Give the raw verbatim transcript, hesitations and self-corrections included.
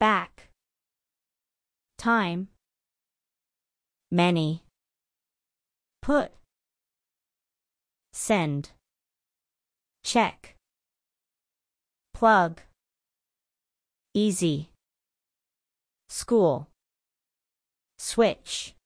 back, time, many, put, send, check, plug, easy, school, switch.